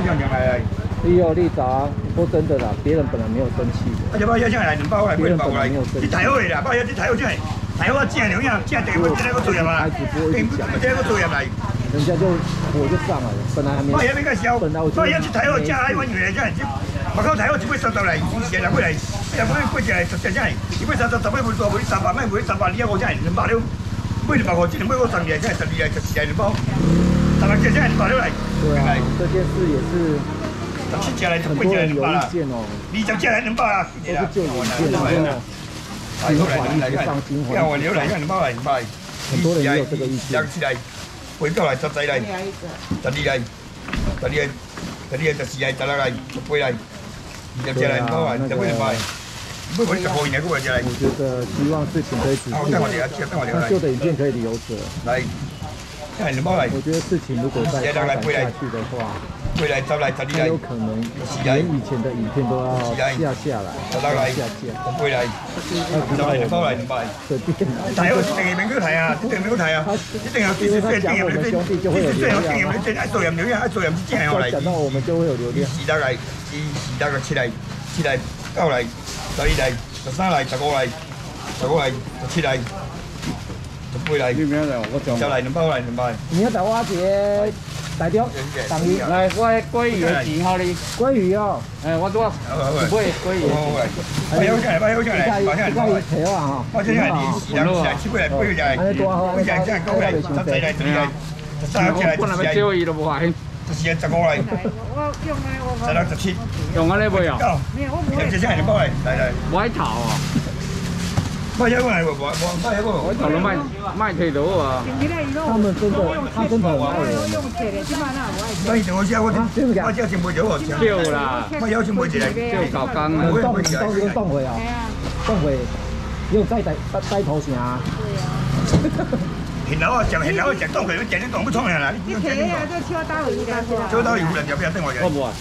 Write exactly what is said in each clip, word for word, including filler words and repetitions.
这样来来。 你有你早，说真的啦，别人本来没有生气的。 而且包腰这样来，两包来，两包来，你太好啦，包腰你太好这样，太好啊，正了样，正地我今天个做业嘛，今天个做业来。 人家就火就上来了，本来还没。 我也没个烧， 本来我我也去台湾加一碗原来这样，我靠台湾一杯三十来，现在过来，现在过来过来十只这样，一杯三十，十杯不多，不三百，卖不三百，你要我这样两百六，买两百块，今年买我十二来，这样十二来，十四来两包，十来只这样两百六来。 对啊，这件事也是十七只来，八只来两百啦。二十只来两百啦， 都是就有意见的，心怀意不上心怀。 要我留来，要两百来，两百。 很多人也有这个意见。 两起来。 回到来，十仔来，十二来，十二来，十二来，十四来，十六来，十八来，二十只来，包来，十八来包。不会十块钱个过来。 我觉得希望事情可以止住。那旧的影片可以留着。 来，来两包来。 我觉得事情如果再发展下去的话， 未来十来，十二来， 有可能连以前的影片都要下下来， 十六来， 下架。 十八来，十来两包来，两包来。台湾一定係免去睇啊，一定免去睇啊，一定有電視機、電影裏邊，電視機有電影裏邊，愛做人流量，愛做人之前我嚟。 講到我們就會有流量。 二十來，二二十個七來，七來九來，十二來，十三來，十五來，十五來，十七來，十八來。你咩嚟？我講。十來兩包來，兩包。 你要打我一個大雕，等於來，我的鮭魚的幾號哩？鮭魚哦，誒，我做一杯鮭魚。 我有上嚟，我有上嚟，我上嚟。 我睇啊哈。 我上嚟，二兩來，七杯來，八杯來。 安尼多好，安尼多好， 十來，十來，十來，十三個來， 本來要少伊都無法。 十四、十五來。十六、十七。 用安尼袂哦。 有隻先係你包嚟，嚟嚟。 歪頭啊！ 包一個嚟喎，包包一個。 我頭都賣賣退到啊！ 他們真的，他真的很愛我。 所以我知我我知全部有喎。 少啦， 我有全部一嚟。 少搞工啊！ 凍凍又凍回啊！凍回又再帶帶頭先啊！ 現樓啊，就現樓啊，就凍回，你整啲凍不沖啦！ 你企啊，都超刀魚啦！ 超刀魚人就邊等我嘅？ 我冇啊。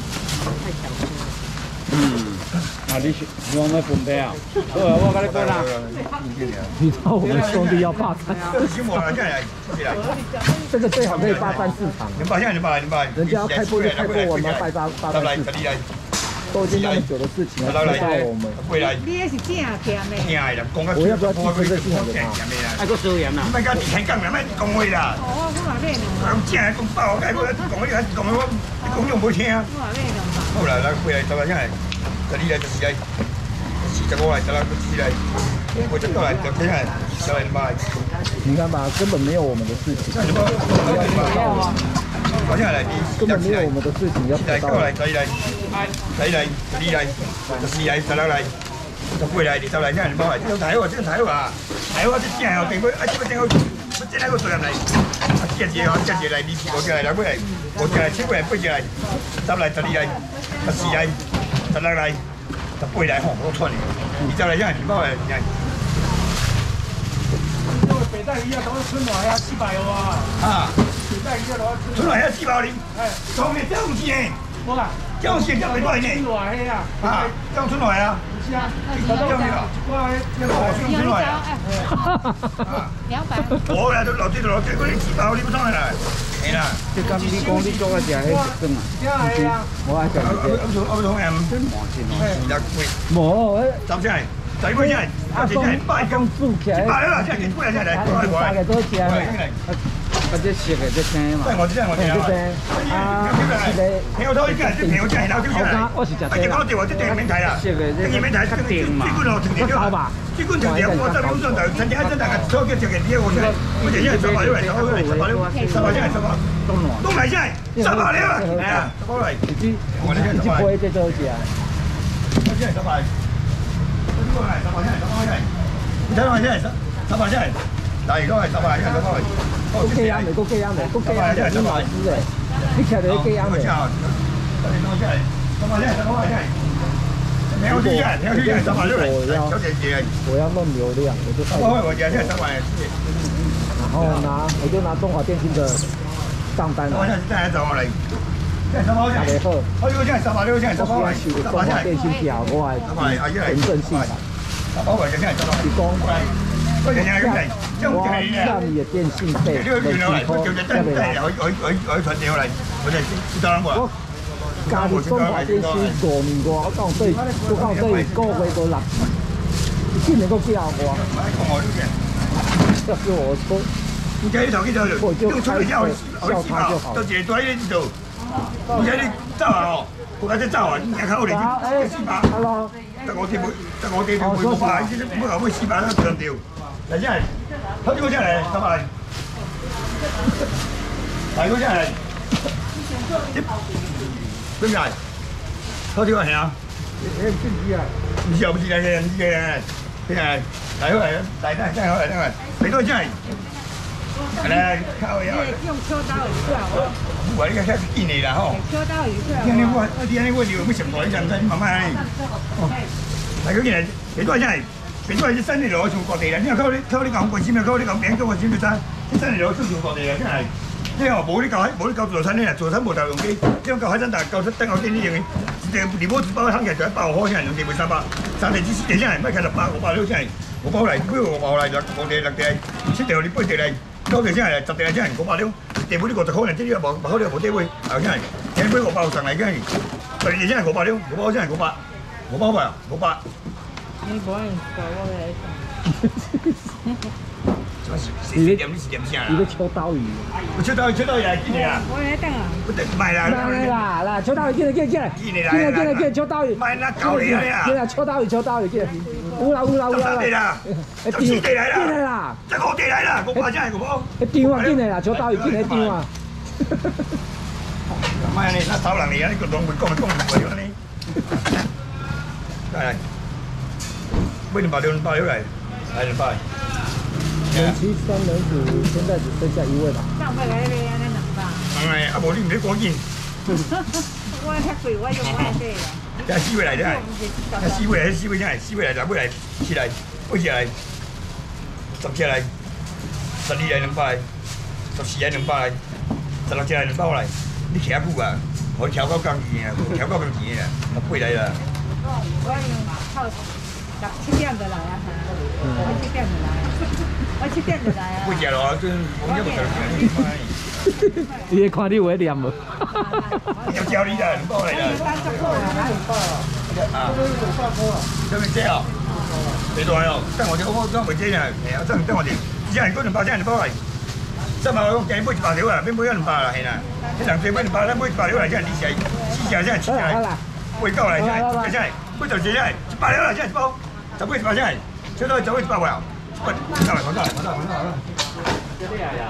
嗯。啊！你你往咩分配啊？我我跟你講啦， 你知道我們兄弟要霸占，這個最好可以霸占市場。人家要開播就開播，我們要霸占霸占市場。都已經那麼久的事情了，輪到我們。 你也是正甜的。 我要不要寄這個信給他？ 還個收鹽啦。 唔係講田講啦，唔係講話啦。 哦，我話咩呢？ 講正講爆，講我講我講我講用冇聽啊。 我話咩咁爆？ 好啦，嗱，回來就係真係。十二來，十四來，十十五來，十六、十七來，我十九來，十七來，十來八來。 你看吧，根本沒有我們的事情。 什麼？好像來， 根本沒有我們的事情要來，九來，十一來，十一來，十二來，十四來，十六來，十八來，二十來，這樣包來，這種睇喎，這種睇喎，睇喎，這正哦，定佢，啊，這個正好，這這個做入嚟，啊，接住哦，接住嚟，二十個來，兩個嚟，五個來，七個來，八個來，十來，十二來，十四來。十六來，十八來，吼，好串的。二十來，真係唔包嘅，真係。因為北大魚啊，攞春來啊，四百喎。啊。北大魚啊，攞春來啊，四百零。係。上面這樣子嘅。冇啦。這樣子叫幾多呢？春來啊。啊。這樣春來啊。是啊。這樣子啊。哇，這個好春來啊。 兩百。 我啦，都落啲落啲，嗰啲四百你唔通係啦。係啦， 即係你講你做嘅就係真啊！ 係啊， 我係講嘅。 我做我做誒，二十幾。 冇， 十隻係，十幾隻係，十隻係八公租起來。八啦，即係幾多隻嚟？ 大概多錢？ 嗰啲食嘅即係嘛。 即係我知係我知啦。啊，係你。平我多啲嘅，平我真係撈啲嘅。 我是食啲。我哋話啲電影睇啦。 食嘅即係睇， 特定嘛。 呢個咯，停停咗。呢個停停，我真係好想就趁住一陣大家多嘅食嘅嘢，我真係我哋一係十八六嚟，十八六嚟，十八六，十八一係十八。東來。東來真係十八六啊！係啊，十八嚟。你知我哋真係十八。你知杯最多幾啊？我真係十八。呢個係十八真係十八真係。你睇我真係十十八真係。但係如果係十八真係十八嚟。 谷雞啱嚟，谷雞啱嚟，谷雞啱嚟，真係老師嚟。你騎到啲雞啱嚟。我哋當真係十八真係十八真係。我要我要弄流量，我就然后拿我就拿中华电信的账单来。打给好，我喜欢收中华电信票，我係纯正信版。提供我讓你的電信費累積後，再俾我。 家己中华电信五年外，我讲对，我讲对个月无六，竟然搁叫我，要是我说， 你家你头去做就， 我就开车笑笑他就好。 都一个多一做，你家你走啊吼，我家你走啊，你家靠你去四百。Hello。得我哋每得我哋條每個牌，先每頭每四百都上吊。嚟真係，睇呢個真係，得咪？嚟個真係，邊個？睇呢個係啊？誒唔知啊？唔知又唔知嘅嘅，唔知嘅，邊係？嚟個嚟啊！嚟得真係好嚟得嚟，嚟個真係。嚟靠呀！ 用秋刀魚出啊！ 我呢個睇見你啦嗬。 秋刀魚出啊！ 聽你話，聽你話你有咩食過？你知唔知？你慢慢嚟。哦，嚟嗰件嚟，幾多真係？幾多係啲新嚟攞做各地啦？因為溝啲溝啲牛骨尖啊，溝啲牛餅都我知唔知？啲新嚟攞做各地啊，真係。因為冇啲舊喺冇啲舊做新咧，做新冇大用機，因為舊海新大舊得牛啲呢樣嘢，連連波子包香嘅就一包開先係用地會三百，三地之四地真係乜其實百我百都真係，我包嚟，不過我包嚟就我哋落地，七地我哋杯地嚟。多地真係十地真係五百了，地盤呢個就可能即係冇冇呢個冇地會，啊真係，請杯我包上嚟真係，第二真係五百了，我包真係五百，我包咪五百。 你冇人教我嚟。 你你點你點先啊？ 你個秋刀魚， 我秋刀魚秋刀魚係幾年啊？ 我嚟等啊！ 不得賣啦！ 來啦來，秋刀魚進來進來進來，進來進來進來秋刀魚， 賣那搞你啊！ 進來秋刀魚秋刀魚進來，有啦有啦有啦！ 地啦，就地嚟啦！ 進來啦！ 就我地嚟啦！我話真係我包。 一張啊進來啦，秋刀魚進來一張啊！ 唔係你，那手能嚟啊！呢個當會講咪講唔過咗你。嚟，俾兩百兩百了嚟，嚟兩百。 人妻三人組現在只剩下一位吧。 上回來咧，安尼兩百。 唔係，阿無你唔使趕緊。 我遐貴，我用我買啦。 這四位嚟真係，這四位嚟，四位真係，四位嚟，十位嚟，七嚟，八隻嚟，十隻嚟，十二嚟兩百嚟，十四嚟兩百嚟，十六隻嚟兩百嚟。你騎久啊？我騎夠咁錢啊，騎夠咁錢啊，十八嚟啦。 我用靠十七點就來啊！我七點就來。我七點就來啊！ 八隻咯，真我一個就兩百。 你看你會念無？ 就教你啦，兩百嚟啦。啊，這邊借啊？幾多啊？等我哋我我未借呢，係啊，等等我哋，只係嗰兩百，只係兩百嚟。三百我講計杯一百條啊，邊杯一兩百啦，係啦。一兩隻杯兩百，兩杯一百條嚟，真係啲錢，四隻真係七隻，杯夠嚟真係，真係杯就真係一百條啦，真係一包，十杯一百真係，最多就杯一百喎。喂，翻嚟，翻嚟，翻嚟，翻嚟。這啲係啊。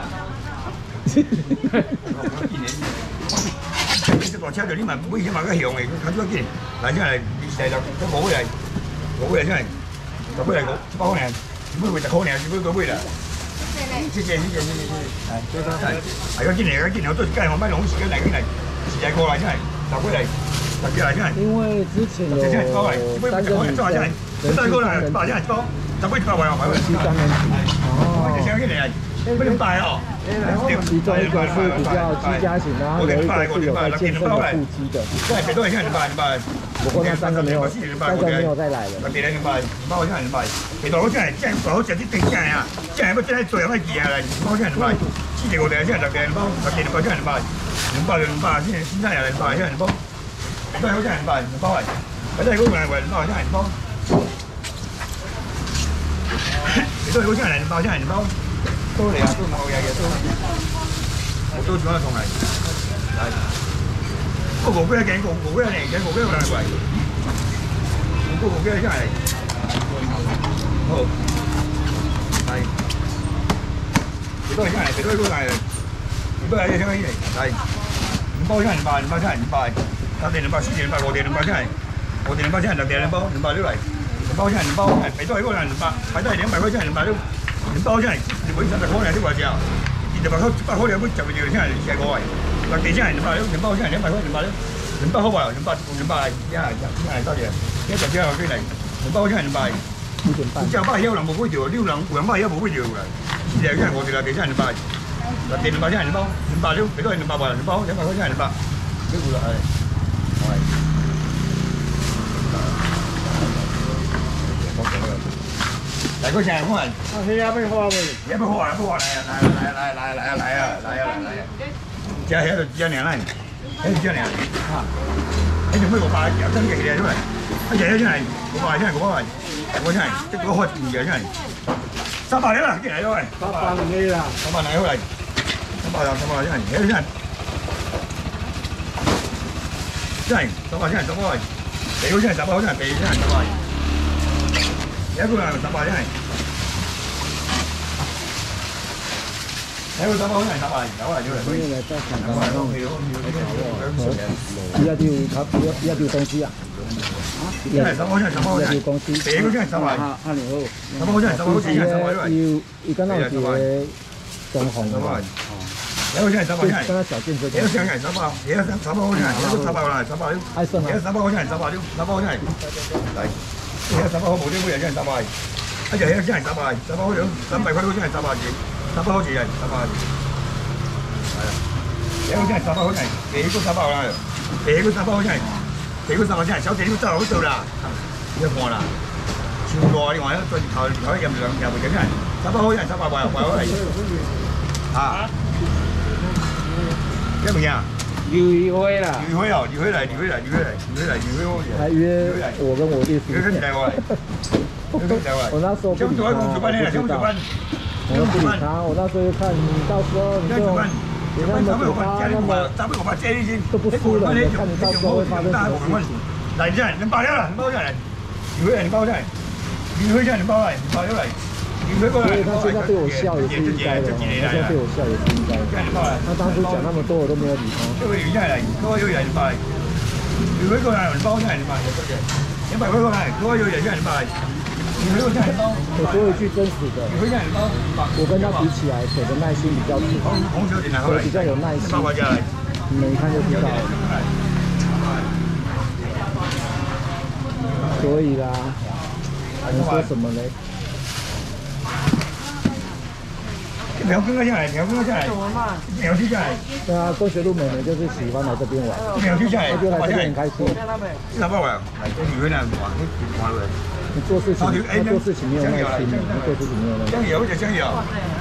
呢個車就呢咪每日買個香嘅，睇咗見，嗱真係第就都冇嚟，冇嚟真係，就杯嚟個一百塊零，只杯會就好零，只杯嗰杯啦。謝謝謝謝謝謝謝，係最多係係個見嚟嘅見嚟，我都梗係我買兩時間嚟嘅嚟，時間過嚟真係，就杯嚟，就叫嚟真係。因為之前有三個人在，三個人八真係包，就杯一百塊啊，買回嚟。哦。這些嚟。不能擺哦， 其中一個是比較居家型，然後有一個是有在健身的腹肌的。 對，別多人像你擺，你擺。 不過那三個沒有，三個沒有再來了。 別人你擺，你擺我像你擺。別多我像係，像好食啲定像啊，像係乜真係做有乜嘢啊？你擺像你擺，四隻我哋像特別你擺，特別你擺像你擺，你擺你擺，現在現在人擺像你擺，都係好像你擺，你擺係，或者係嗰個係為你擺像你擺。你都係好像人擺像你擺。都嚟啊，都冇嘢嘅都，我都做得同嚟，係。個無機鏡，個無機靚嘅，無機好貴。個無機真係，好，係。幾多真係，幾多都係，幾多係一箱一嚟，係。兩包真係兩百，兩包真係兩百，三點兩百，四點兩百，五點兩百真係，五點兩百真係六點兩包，兩百都嚟，兩包真係兩包，係俾多係嗰個係兩百，買多係兩百塊真係兩百都。兩包真係，你本身就可能啲話就，二百塊一百塊兩杯就要真係成個位，落地真係兩百兩，兩包真係兩百塊兩百兩，兩包好話兩百兩百係，一係一係多謝，一就只有幾嚟，兩包真係兩百，然之後包有兩冇杯條，呢兩兩包有冇杯條㗎，而係真係我哋落地真係兩百，落地兩百真係兩包，兩百兩，幾多係兩百塊兩包，兩百塊真係兩百，幾攰啦係，係。嚟嗰隻可能，啊，係啊，咩花喎？而家咩花啊？咩花嚟啊？嚟嚟嚟嚟嚟嚟啊！嚟啊嚟啊！只喺度只兩嚟， 哎，这样啊，哎，就每个八两真嘅嘢出嚟，哎呀，真係五百真係五百，我真係即係開住嘢真係，三百啦，幾嚟咗喂？ 八百零啦， 三百嚟好嚟，三百三百真係，哎真係，真係三百真係三百，地好真係三百好真係地真係三百，而家嗰個三百真係。 哎，我三百好似係三百，九啊，要嚟可以嚟得成咁啊！ 依家啲要依家依家啲公司啊， 真係三百，真係三百，真係公司，地嗰真係三百， 哈年好， 三百真係三百，好似真係三百都係。 要要跟到啲裝潢嘅嘛， 有個真係三百，真係。 跟到小建設。 有個真係三百，有個三百好似係，有個三百啦，三百了。 愛生啊！ 有個三百好似係三百了，三百好似係。嚟，有個三百好冇啲每日真係三百，一日有個真係三百，三百好似三百塊好似係三百幾。 三百好似係三百，係啊！你好似係三百好似係，幾個三百啦？幾個三百好似係，幾個三百真係手幾都真係好做啦！一看啦，超耐你話一對頭頭入兩入回真係三百好似係三百塊，塊好係啊！一唔樣？ 余輝啦， 余輝啊，余輝嚟，余輝嚟，余輝嚟，余輝嚟，余輝好似。 還約我跟我弟余輝嚟喎，余輝嚟喎。 我那時候跟你講。 我不理他，我那時候就看你到時候你就給他們給他那麼都不輸了，你看你到時候會發生什麼事情。 來，你你包咗啦，你包咗嚟，你會你包咗嚟，你會叫你包嚟，你包咗嚟，你會過來。 所以他現在對我笑也是應該的，他現在對我笑也是應該的。他當初講那麼多，我都沒有理他。 這個原因嚟，嗰個有人包嚟，你會過來，你包咗嚟，你包咗嚟，你包過來，嗰個有人叫你包嚟。 我說一句真實的，我跟他比起來，我的耐心比較足，我比較有耐心，你們一看就知道了。所以啦，你說什麼嘞？ 苗根個下來，苗根個下來，苗區下來。 對啊，工學路妹妹就是喜歡來這邊玩， 苗區下來， 就來這邊很開心。 三百萬，來這女人玩，你玩了。 你做事情，他做事情沒有耐心，你做事情沒有耐心。 醬油就醬油，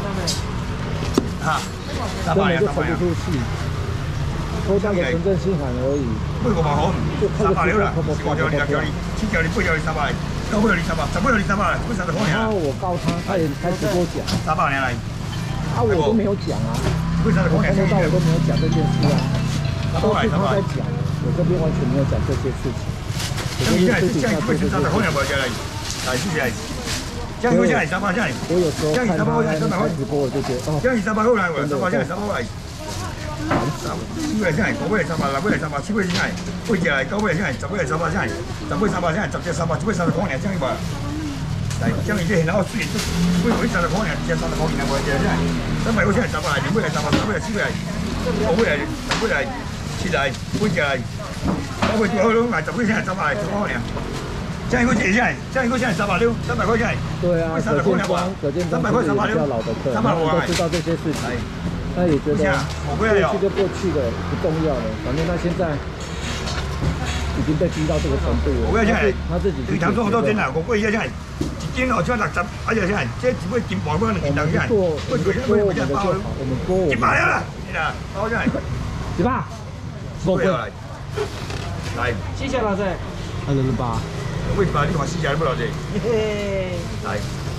哈， 根本就沉不出氣，偷那個純正心寒而已。 每個萬好，三百了啦，我叫你叫你，七叫你八叫你三百，九叫你三百，十八叫你三百，為啥子可能？ 然後我告他，他也開始跟我講， 三百年來， 啊我都沒有講啊， 為啥子可能？ 從頭到尾都沒有講這件事啊，都是他在講，我這邊完全沒有講這些事情。 咁而家係即係佢先三百可能冇嘅嚟，係先係。將佢先係三百先係。 我有時候看他開直播，我就覺得哦， 將二三百好嚟喎，三百先係三百嚟。七個先係，九個係三百，六個係三百，七個先係，八隻係，九個先係，十個係三百先係，十個三百先係，十隻三百，十個三百可能將呢個。係將而家現喺我輸，每個三百可能隻三百可能係冇隻先係，三百個先係三百，兩個係三百，三個係七個係，九個係，十個係，七係，八隻係。 包括做好多賣十幾錢係十百，十個年，這樣一個錢先係，這樣一個錢係十百六，三百塊錢係。 對啊，可見光，可見光是比較老的客，他們都知道這些事情，他也覺得過去就過去了，不重要了，反正他現在已經被逼到這個程度了。 我講係， 他自己佢頭先好多錢啊，我貴嘢真係，一斤哦，只六十，一隻真係，即係只會斤半嗰兩斤頭真係。 做我們做我們的就好，我們做我們。 一百啦，你啦，包真係。 幾百？五個。 來， 謝謝老師。 二六八。 為什麼你看四隻都不老隻？來，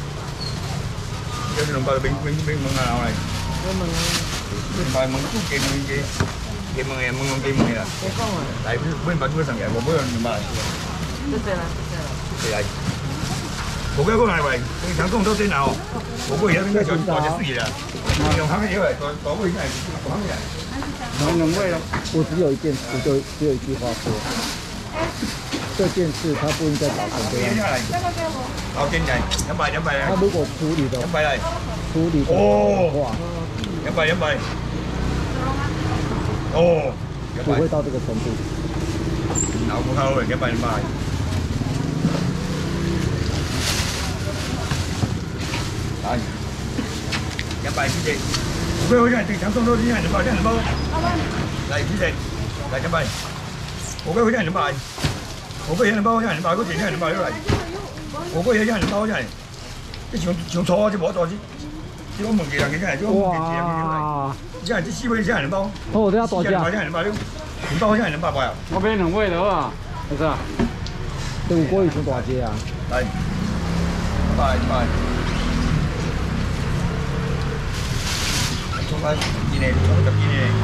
有啲兩百冰冰冰問啊，我嚟。 我問你。 冰塊問都幾問嘅，幾問嘅問問幾問嘅啦。 你講啊。 來，冰塊都成嘅，我冇人明白。 謝謝啦，謝謝啦。 嚟，冇幾個嚟喂，你想咁多錢啊？冇個嘢應該就多隻水啦。用行嘅嘢嚟，多多個嘢係行嘅。 我能為了， 我只有一件事，就只有一句話說，這件事他不應該搞成這樣。 好，經濟，一百一百。 他如果處理的， 一百嚟， 處理的話， 一百一百。哦， 不會到這個程度。 老骨頭嚟，一百一百。係，一百幾隻。 佢好似係正常送到啲人嚟包，啲人嚟包。嚟主席，嚟準備。我嗰個人嚟賣，我嗰個人嚟包，啲人嚟賣，嗰啲人嚟賣咗嚟。我嗰個嘢啲人嚟包真係，啲上上錯只冇錯只，只我問其他嘅真係，只我問其他嘅真係。真係啲師傅啲人嚟包。 哦，我都要多謝。 啲人嚟賣，啲人嚟賣咗。 两百块钱两百块啊？ 我买两尾就好啊，是啊。 这有过于上大只啊。 来，一百一百。中间几年？中间几年？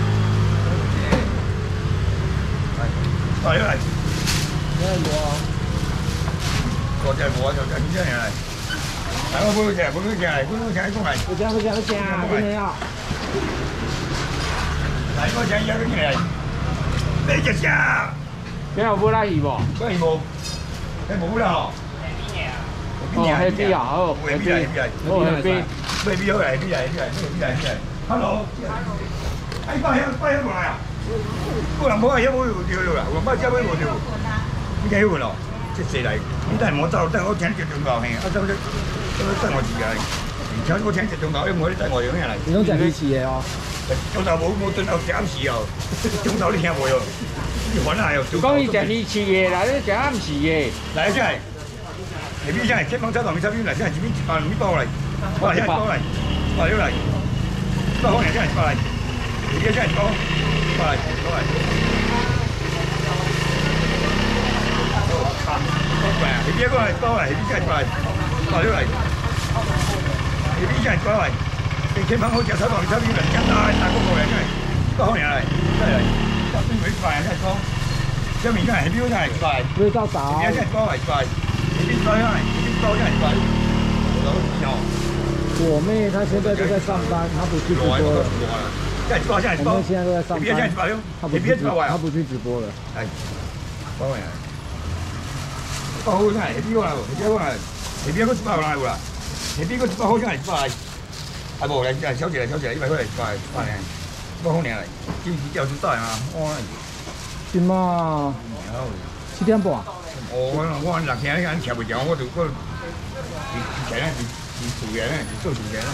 来，来来。 你看多啊？ 多只无啊，就就几只来。来，我买只，我买只来，我买只讲来。 不讲不讲不讲，真的要。 来，我讲一下你来。买只啥？ 今有买来鱼无？ 买鱼无？迄无啦吼。 哦，黑比啊，好， 黑比来，黑比来， 哦，黑比， 黑比好来，黑比来，黑比来，黑比来，黑比来。Hello，哎，拜遐拜遐过来啊！个人无啊，遐无有着啦，我拜遮买无着。你睇阮咯，即世来，你等莫走，等我请一钟头嘿，啊，怎么怎么等我一下？请我请一钟头，因为我等我用遐来。 你拢食鱼翅的哦？ 钟头无无准到时暗时哦，钟头你听无哟？你烦啊哟！ 讲伊食鱼翅的，来你食暗时的， 来这来。下边先，前方车道面车边来，先前面一百两米包来，包来，包来，包来，来，包好两先包来，下边先包，包来，包来。哦，卡，包来，下边过来，包来，下边先包来，包来，下边先包来。前方好车车道面车边来，简单大个过来，先包好两来，再来，下边没包先包，下面先下边先包来， 不是照找。 下边先包来，包来。一包下来，一包下来，一包。 我妹她现在都在上班，她不去直播了。 现在包下来， 我妹现在都在上班，她不去直播，她不去直播了。 哎，包下来，包好下来，下边过来，下边过来，下边个一包来有啦，下边个一包好下来，一包来。啊无来，来小姐来，小姐一百块来，一百，一百呢，包好尔来，今时钓出大啊，哇！ 今嘛七点半。 哦，我我六天你看吃袂着，我就我是是呢是是做嘅呢，是做做嘅呢。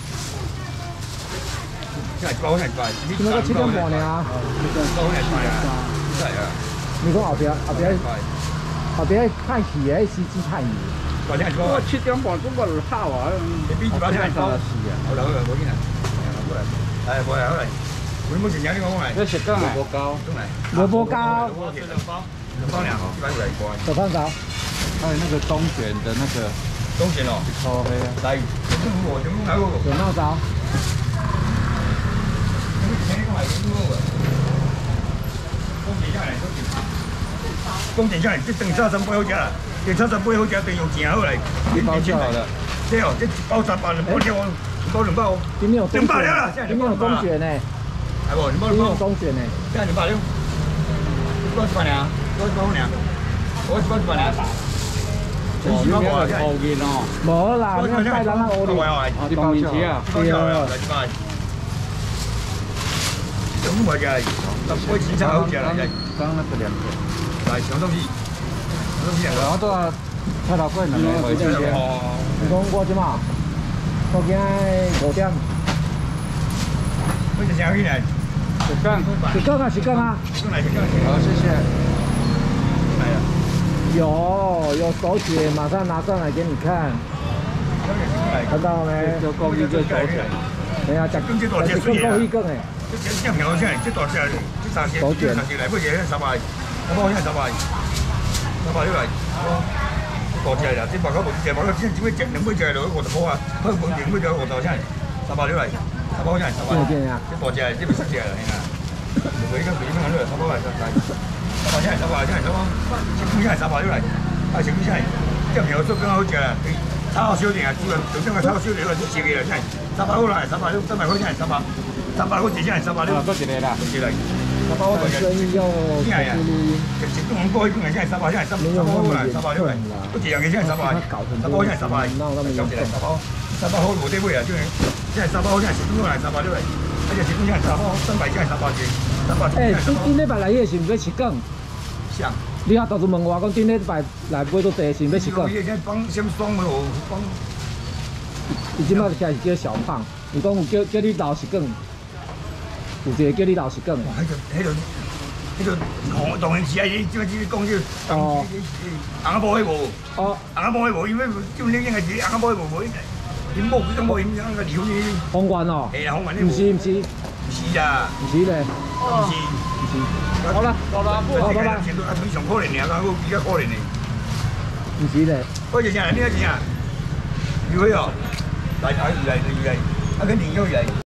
现在包现在包， 今个七点半呢？ 包现在包啊，是啊。 你讲后边后边后边看戏诶，司机看戏。 包现在包。 我七点半都无好啊， 你比包现在包。好啦好啦，冇紧啦，过来，来过来好来。我冇钱，你讲我来。 这是干萝卜糕， 萝卜糕。 两包两哦，一百五来一罐。 手看着。 还有那个东卷的那个东卷哦， 超黑啊。 来，全部我全部来我。 有闹招。 公点下来，公点下来，这等三三八好食啦，等三三八好食，等用钱好来。 一包就好了。 对哦，这一包三百，两包两包，一包两包哦。 今天有两百了啦， 今天有冬卷呢。 系不？两包两包。 今天有冬卷呢。 现在两百了，一包一百两，一包一百两，我一包一百两。 哦，你那个乌银哦。 无啦，你看带咱那乌银。 一包面皮啊。 对啊。来一包。全部买起来，那不会其他好食来。 刚那个两个。 来，什么东西？什么东西啊？ 然后都要菜头粿两个回去。 你讲我即嘛？我今五点。 我就想起来。 是干。 是干啊，是干啊。 进来，进来。 好，谢谢。 来了。 有有手写，马上拿上来给你看。看到了没？ 就够一个手写。 哎呀，讲更多，更够一更哎。 这这这苗现在这大只，这三只，这三只来，不是三百，三百现在三百，三百六来，大只啦，这包口无只，包口现在只要只两百只就五十块啊，好本两百只五十现在三百六来，三百现在三百，这大只，这不是只啦，嘿啦，就一个几分钟了，三百来，三百，三百现在三百现在三百，成本现在三百六来，啊成本现在这苗做更好食啦，炒好小点啊，主要就这个炒小点，就食个啦，现在三百五来，三百六，三百块现在三百。三百块钱现在三百六， 多一个啦， 多一个，三百块钱。 生意要听呀，一一顿过一顿现在三百，现在三三百五来，三百六来，不一样嘅现在三百，三百现在三百，小起来三百，三百好无得买啊，就是现在三百现在成本来三百六来，而且成本现在三百，三百现在三百钱，三百。 哎，顶顶礼拜来迄是毋要吃梗？ 像。 你下到处问我讲，顶礼拜来买到地是要吃梗？ 伊现在放什么爽的哦，放。 伊即摆开始叫小胖，伊讲有叫叫你老是梗。有一个叫你老实讲， 迄个、迄个、迄个红当然是啊！伊即摆只讲就哦，红阿婆迄无哦，红阿婆迄无，因为就你应该是红阿婆迄无无，因某几种无因那个离婚的。 红丸哦， 系啊，红丸你唔是唔是， 是啊， 唔是咧， 唔是， 唔是， 好了，走了，不好，拜拜。程度啊，非常可憐嘅，我比較可憐嘅。 唔是咧。 我就想你一錢啊，如果哦，嚟嚟嚟嚟嚟，啊，佢年休嚟。